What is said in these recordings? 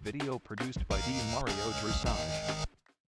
Video produced by D. Mario Dressage.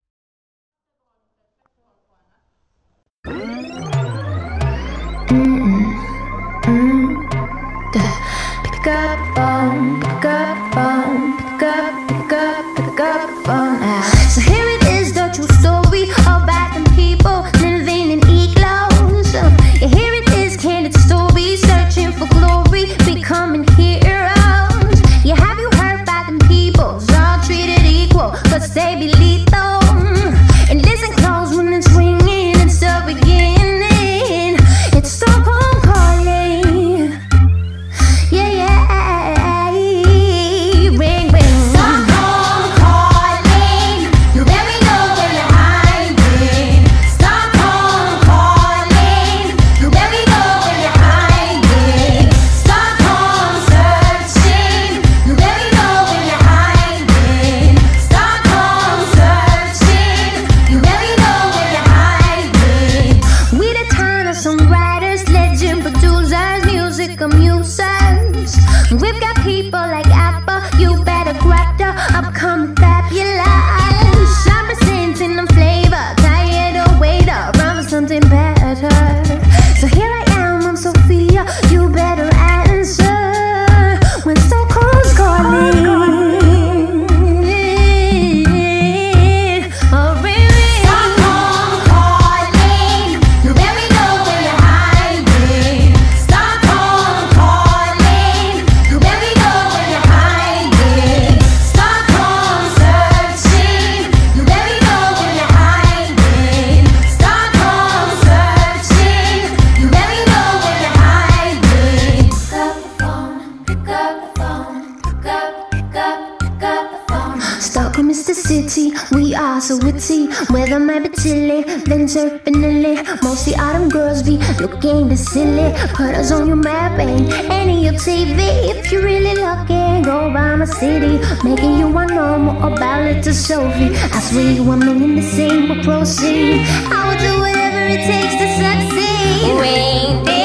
Pick up phone, pick up phone, pick up phone now. So here it is, the true story about them people living in igloos. Yeah, here it is, candid story, searching for glory, becoming heroes. Yeah, have you heard about them peoples all treated equal, cause they be lethal? And listen close when it's ringing, it's the beginning. It's Stockholm calling. Yeah, yeah, ring, ring. Stockholm calling. You let me know where you're hiding. Stockholm calling. You let me know where you're hiding. Stockholm searching. You let me know where you're hiding. Stockholm searching. You let me know where you're hiding. We the town of songwriters, legend producers, music amusers. We've got people like Apple, you better grab the upcoming fabulous. I'm presenting the flavor, tired of wait up, run for something better. So here I am, I'm Sophia, you better answer when Stockholm's calling. Oh, really? Stockholm calling. You let me know where you're hiding. Stockholm calling. You let me know where you're hiding. Stockholm searching. You let me know where you're hiding. Stockholm searching. You let me know where you're hiding. Pick up the phone. Pick up the phone. Stockholm is the city, we are so witty. Weather might be chilly, then surfing illy. Mostly autumn girls be looking this silly. Put us on your map and any your TV. If you're really lucky, go by my city, making you want to know more about little Sophie. I swear you want me in the same, we'll proceed. I will do whatever it takes to succeed. Reindeer